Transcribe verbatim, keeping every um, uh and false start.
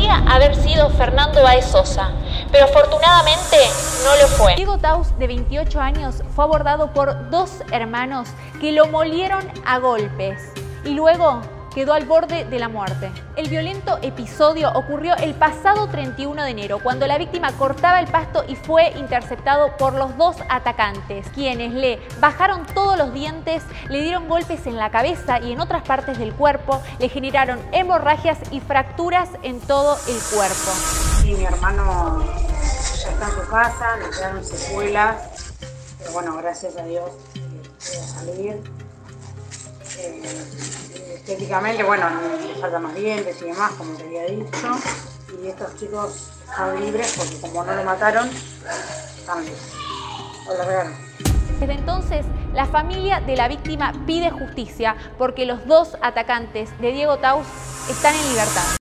podría haber sido Fernando Báez Sosa, pero afortunadamente no lo fue. Diego Taus, de veintiocho años, fue abordado por dos hermanos que lo molieron a golpes y luego quedó al borde de la muerte. El violento episodio ocurrió el pasado treinta y uno de enero, cuando la víctima cortaba el pasto y fue interceptado por los dos atacantes, quienes le bajaron todos los dientes, le dieron golpes en la cabeza y en otras partes del cuerpo, le generaron hemorragias y fracturas en todo el cuerpo. Sí, mi hermano ya está en su casa, le quedaron secuelas, pero bueno, gracias a Dios pudo salir. Eh, estéticamente, bueno, le faltan los dientes y demás, como te había dicho, y estos chicos están libres porque como no lo mataron, están libres, o lo largaron. Desde entonces, la familia de la víctima pide justicia porque los dos atacantes de Diego Taus están en libertad.